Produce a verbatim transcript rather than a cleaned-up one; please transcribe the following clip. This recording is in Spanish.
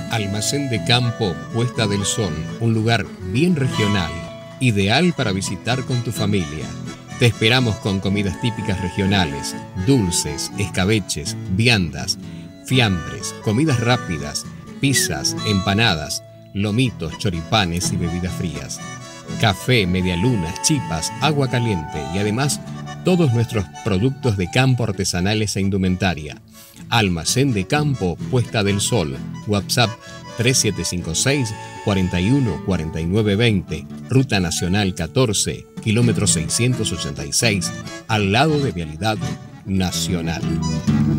Almacén de Campo Puesta del Sol, un lugar bien regional, ideal para visitar con tu familia. Te esperamos con comidas típicas regionales, dulces, escabeches, viandas, fiambres, comidas rápidas, pizzas, empanadas, lomitos, choripanes y bebidas frías. Café, medialunas, chipas, agua caliente y además todos nuestros productos de campo artesanales e indumentaria. Almacén de Campo Puesta del Sol. WhatsApp tres siete cinco seis, cuatro uno, cuatro nueve dos cero. Ruta Nacional catorce, kilómetro seiscientos ochenta y seis, al lado de Vialidad Nacional.